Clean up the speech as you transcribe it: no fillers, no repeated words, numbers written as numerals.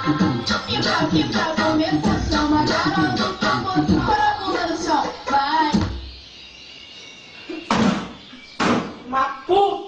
Pra começar, chama a garota do tambor, segura a bunda no chão, vai. Uma puta!